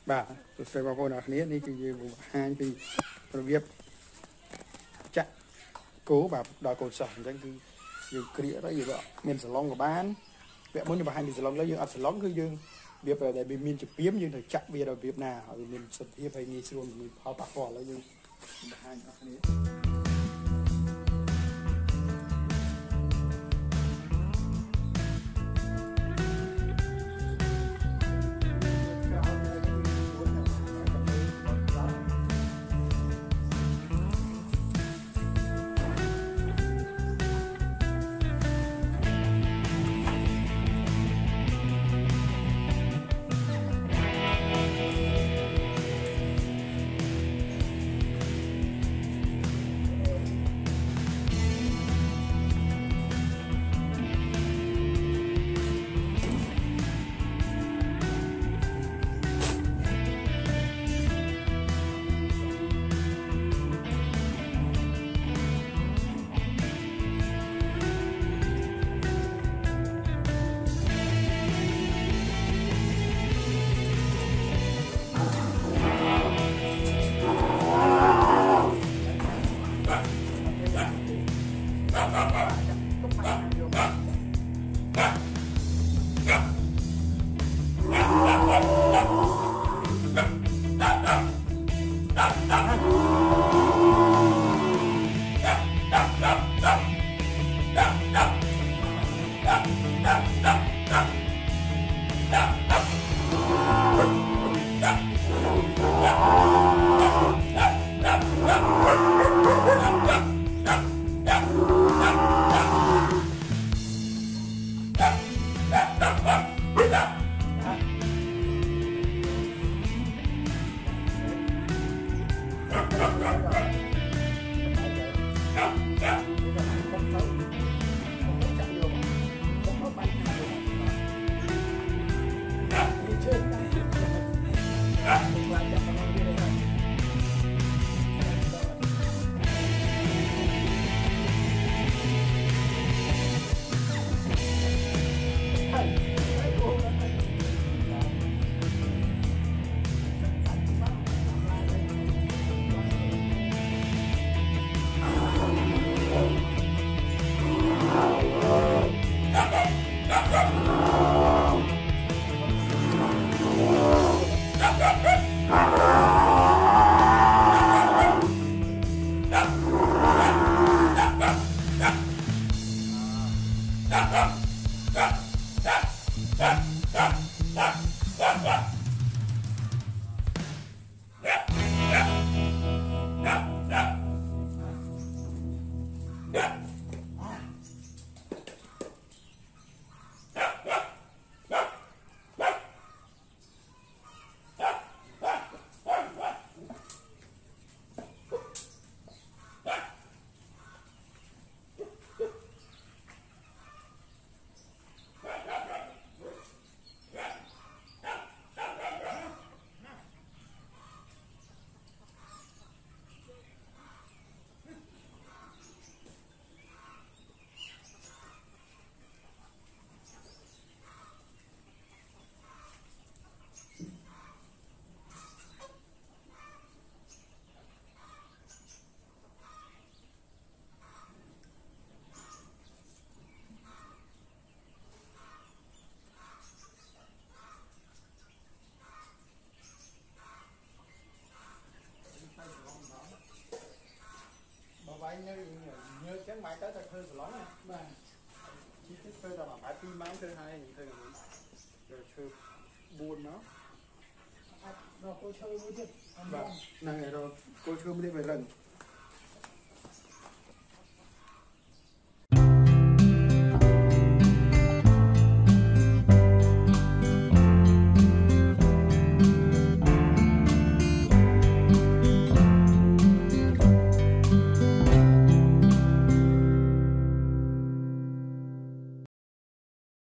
bà tôi sẽ vào cô nào này đi thì hai thì việc chặt cố bà đòi cột sỏi cho cái dương kia đó gì vậy miền sài long của bán vẽ muốn cho bà hai miền sài long lấy dương ăn sài long cứ dương việc về để miền chụp biếm dương thì chặt bây giờ việc nào ở miền sài hiệp hay miền xuân miền phao tạc cỏ lấy dương hai này như cái máy tới thật hơi lắm này chi tiết thôi là phải pin máy thứ hai thôi rồi chơi buồn nó rồi cô chơi mới được vâng này rồi cô chơi mới đi về lần